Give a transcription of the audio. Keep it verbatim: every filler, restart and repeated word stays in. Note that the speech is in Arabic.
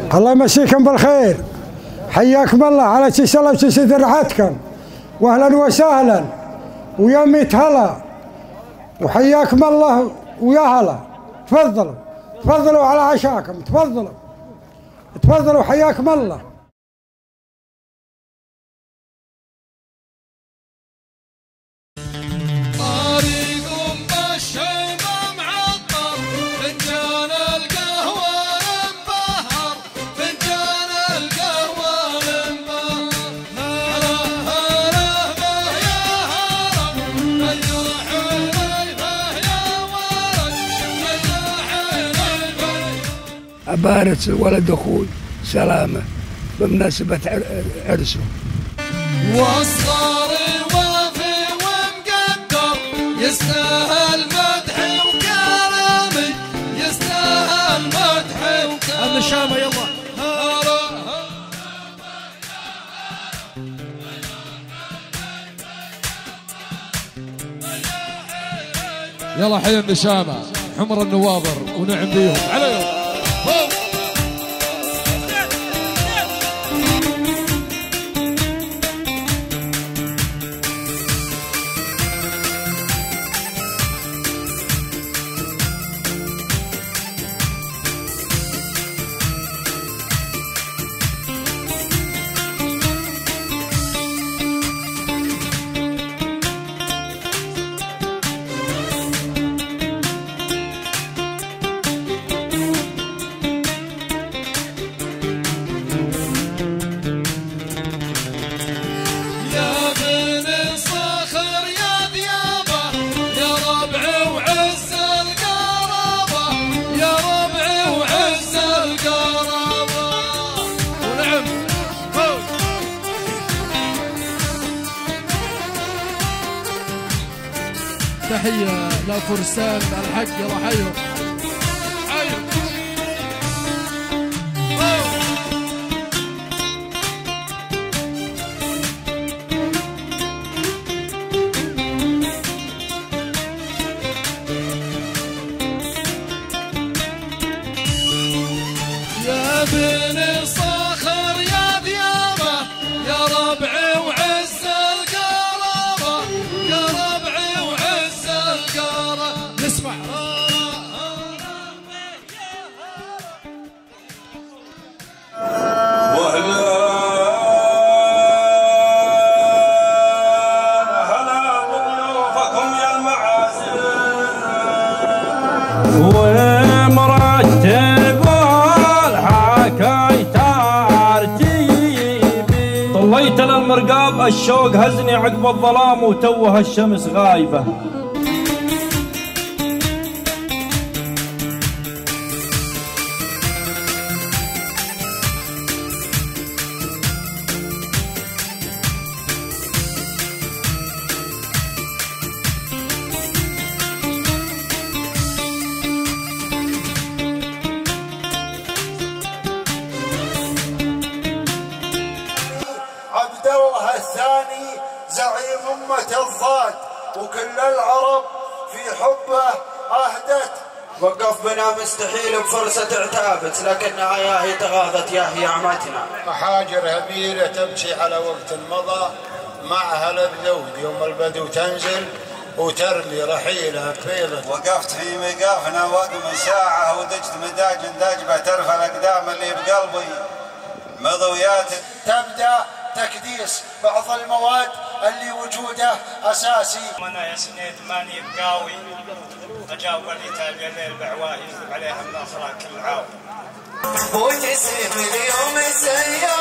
الله يمسيكم بالخير، حياكم الله على تسلا وتسد رعاتكم، واهلا وسهلا ويا ميت هلا، وحياكم الله ويا هلا. تفضلوا تفضلوا على عشاكم، تفضلوا تفضلوا حياكم الله. أبارك ولد أخوي سلامة بمناسبة عرسه. والصاري وافي ومقدر يستاهل مدح وكرامي، يستاهل مدح وكرامي. الشامة يلا يلا حي النشامة حمر النواظر ونعم بيهم عليهم. تحية لفرسان الحق يلا حيهم حيهم. يا بني صخر يا ذيابة يا ربعي وعز القرابة، يا ربعي وعز القرابة. نسمع ومرتب الحكاي ترتيبي، طليت للمرقاب الشوق هزني عقب الظلام وتوه الشمس غايبه. عبد الله الثاني زعيم أمة الضاد، وكل العرب في حبه أهدت. وقف بنا مستحيل بفرصة اعتابت، لكنها يا هي تغاضت يا هي عمتنا. محاجر هبيلة تبكي على وقت مضى، معها البذود يوم البدو تنزل وترمي رحيلها بفيضة. وقفت في مقافنا وقم ساعة ودجت مداج داجبة ترفع الأقدام اللي بقلبي مضويات. تبدأ تكديس بعض المواد اللي وجوده أساسي. أنا يا سنيد ماني بقاوي، أجاوب اللي تالي الليل بعواهي عليها من أخلاق العاوي. وتسلم اليوم السيارة